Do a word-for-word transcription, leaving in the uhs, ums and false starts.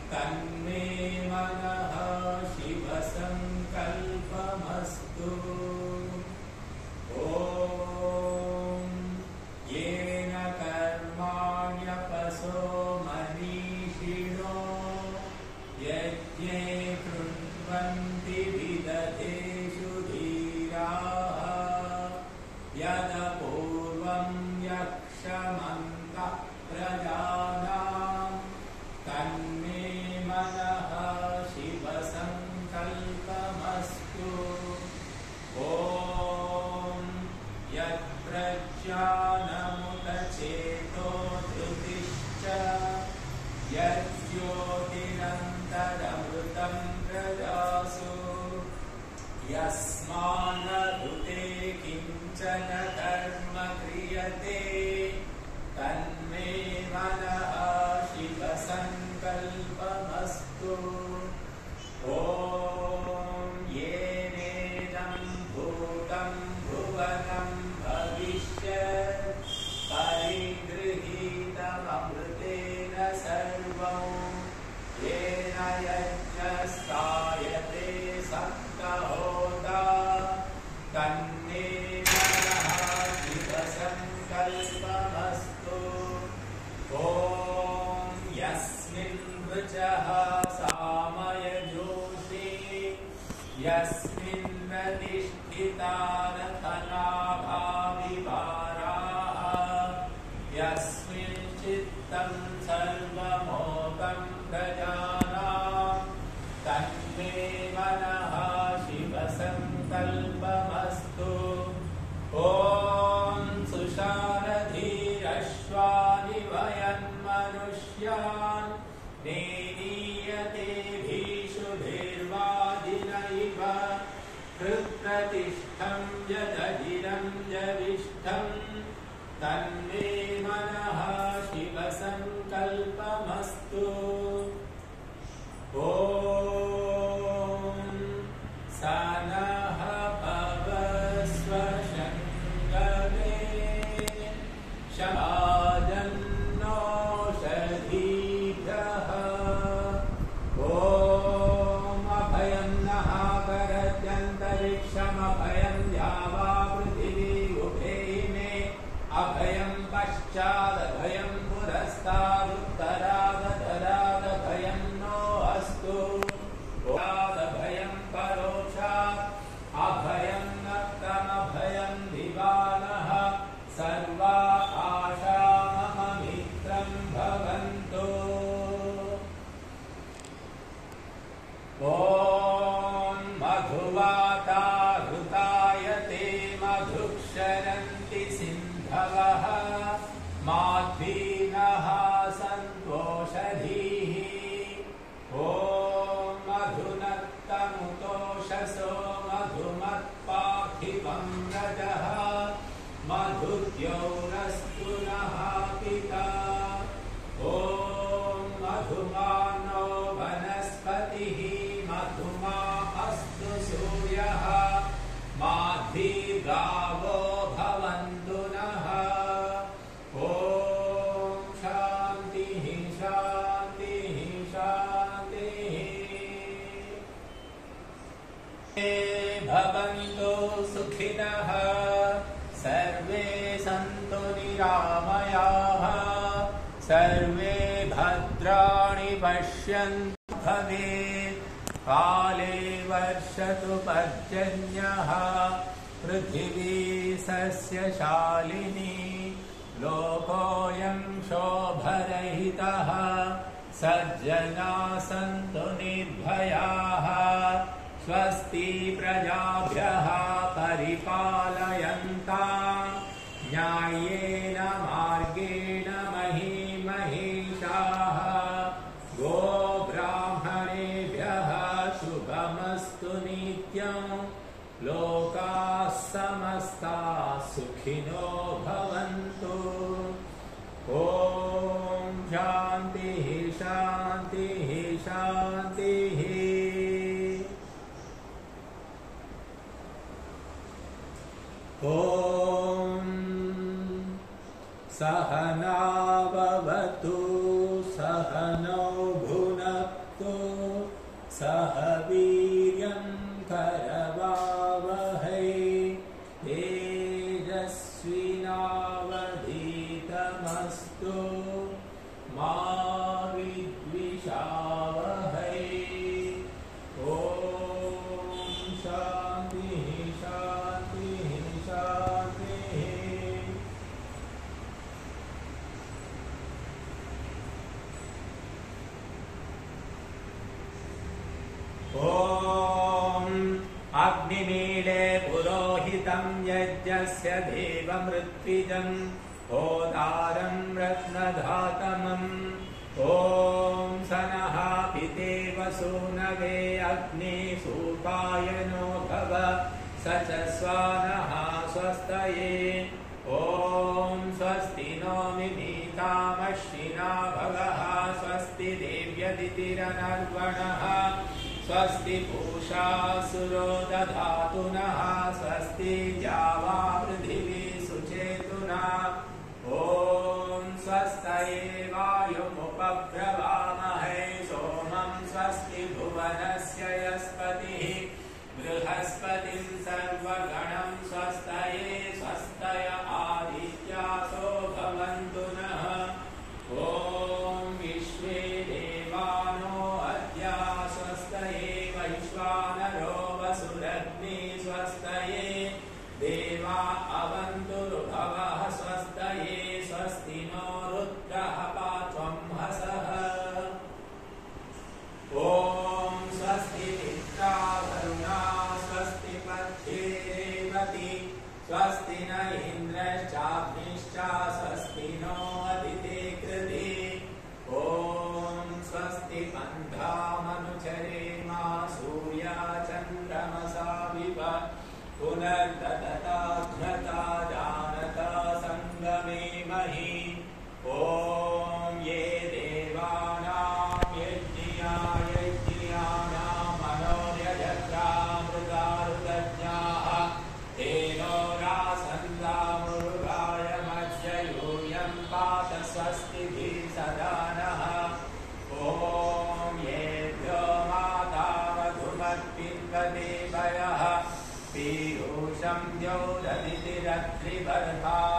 तन्मे मनः शिवसङ्कल्पमस्तु। ॐ येन कर्माण्यपसो मनीषिणो यज्ञे कृण्वन्ति विदधेषु धीराः यदपूर्वं यक्षमन्तः प्रजानां तन्मे मनः शिवसङ्कल्पमस्तु। ॐ यत्प्रज्ञानमुतचेतो धृतिश्च यज्ज्योतिरन्तरमृतं प्रजासु यस्मान्नऋते किञ्चन कर्म क्रियते तन्मे मनः शिवसङ्कल्पमस्तु। ॐ येनेदं भूतं भुवनं भविष्यत् परिगृहीतममृतेन सर्वं येन यज्ञस्तायते सप्तहोता तन्मे मनः शिवसङ्कल्पमस्तु। ॐ यस्मिन् ऋचः सामयजोषि यस्मिन्नधिष्ठिता रथनाभाविवाराः यस्मिन् चित्तं सर्वमोदं प्रजानां तन्मे मनः शिवसङ्कल्पमस्तु। ॐ सुशारधीरश्वानि वयन्मनुष्यान् नेनीयते भीषुभिर्वादिनैव हृत्प्रतिष्ठं यदजिरं जविष्ठं तन्मे मनः शिवसङ्कल्पमस्तु। ॐ स नः भवस्व शङ्गवे शमादन्नोषधीभ्यः। ॐ अभयं नः करत्यन्तरिक्षमभयं द्यावा पृथिवी उभे मे अभयं पश्चादभयं पुरस्तादुत्तरादधरादभयं नो अस्तु। भयं परोक्षात् अभयं नक्तमभयं दिवानः सर्वा आशा मम मित्रं भवन्तु। ॐ मधुवाता हृतायते मधुक्षरन्ति सिन्धवः माध्वीनः सन्तोषधीः। ॐ मधुनक्तमुतोषसो मधुमत्पार्थिवं रजः मधुद्यौरस्तु नः पिता। ॐ मधुमानो वनस्पतिः मधुमा अस्तु सूर्यः माध्वीगावो भवन्तु नः। ॐ शान्तिः शान्तिः शान्तिः। भवन्तु सुखिनः सर्वे सन्तु निरामयाः सर्वे भद्राणि पश्यन्तु भवेत् काले वर्षतु पर्जन्यः पृथिवी सस्यशालिनी लोकोऽयं शोभरहितः सज्जनाः सन्तु निर्भयाः स्वस्ति प्रजाभ्यः परिपालयन्तां न्याय्येन मार्गेण महीं महिषाः गोब्राह्मणेभ्यः शुभमस्तु नित्यं लोकाः समस्ताः सुखिनो भवन्तु। ॐ शान्तिः शान्तिः शान्तिः। ॐ सहना भवतु सहनौ भुनक्तु सह वीर्यं करवावहै तेजस्विनावधीतमस्तु मा विद्विषावहै। ॐ शान्तिः शान्तिः शान्तिः। ॐ अग्निमीळे पुरोहितं यज्ञस्य देवमृत्विजं होदारं रत्नधातमम्। ॐ सनः पितेव सूनवे अग्ने सूपायनो भव स च स्वानः स्वस्तये। ॐ स्वस्ति नो मिमीतामश्विना भगः स्वस्ति देव्यदितिरनर्वणः स्वस्ति पूषा सुरो दधातु नः स्वस्ति द्यावा पृथिवी सुचेतुना। ॐ स्वस्तये वायुमुपब्रवामहे सोमं स्वस्ति भुवनस्य यस्पतिः बृहस्पतिं सर्वगणं स्वस्तये स्वस्तय आदित्यासो भवन्तु नः। ॐ विश्वे देवानो अद्य स्वस्तये वैश्वानरो वसुरग्नि स्वस्तये देवा अवन्तुर्भवः स्वस्तये स्वस्ति नो रुद्रः पात्वं हसः। ॐ स्वस्ति मित्रावरुणा स्वस्ति पत्ये रेवती स्वस्ति न इन्द्रश्चाग्निश्च स्वस्ति नो अदिते कृधि। ॐ स्वस्ति पन्थामनुचरेम सूर्या चन्द्रमसा विव पुनर्ददता घ्नता जानता सङ्गमे महि। ॐ ये देवानां यज्ञिया यज्ञियानां मनोर्यजत्रामृतारुतज्ञाः तेनो रासन्दामुरुगाय मध्य यूयं पात स्वस्तिभिः सदा नः। ॐ येभ्यो माता मधुमत्पिन्वते वयः पीयूषं द्यौददितिरत्रिवर्धा